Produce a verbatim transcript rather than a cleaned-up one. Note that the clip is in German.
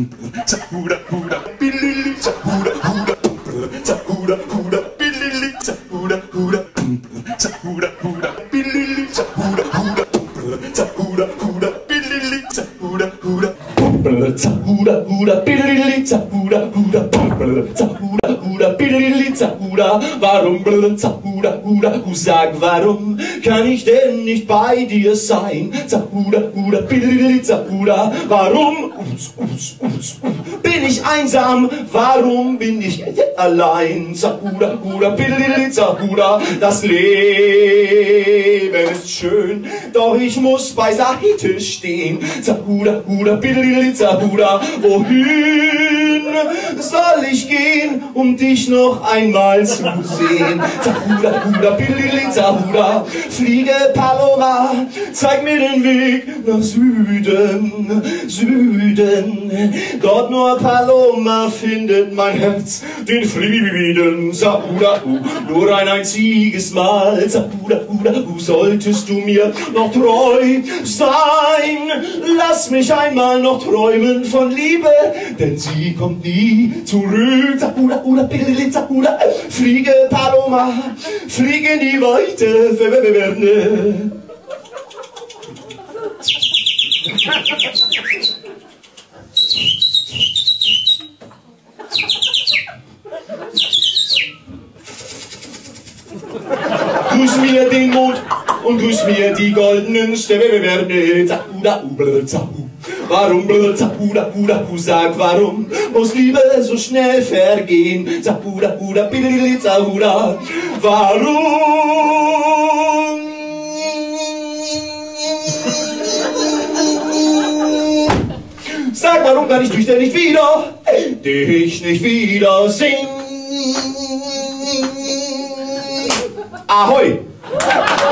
Zahuda, huda, bilili, zahuda, huda, zahuda, huda, bilili, zahuda, huda, zahuda, huda, bilili, zahuda, huda, zahuda, huda, bilili, zahuda, huda, zahuda, huda, bilili, zahuda, huda, zahuda, huda, bilili, zahuda, warum, zahuda, huda, sag, warum kann ich denn nicht bei dir sein? Zahuda, huda, bilili, zahuda, warum bin ich einsam? Warum bin ich allein? Zahuda, huda, bilili, zahuda, das Leben ist schön, doch ich muss beiseite stehen. Zahuda, huda, bilili, zahuda, wohin soll ich gehen, um dich noch einmal zu sehen? Zahuda, huda, bilili, zahuda, fliege Paloma, zeig mir den Weg nach Süden, Süden. Dort nur Paloma findet mein Herz den Frieden. Zahuda, hu, nur ein einziges Mal. Zahuda, huda, hu, solltest du mir noch treu sein. Lass mich einmal noch träumen von Liebe, denn sie kommt nie zurück. Zahuda, huda, bilili, zahuda, fliege Paloma, fliege in die Weite Ferne. Grüß mir den Mond und grüß mir die goldenen Sterne. Zahuda, ubel, zahu. Warum, zahuda, huda, hu, sag, warum muss Liebe so schnell vergehen? Zahuda, huda, bilili, zahuda, warum? Sag, warum kann ich dich denn nicht wieder, dich nicht wieder singen? Ahoi!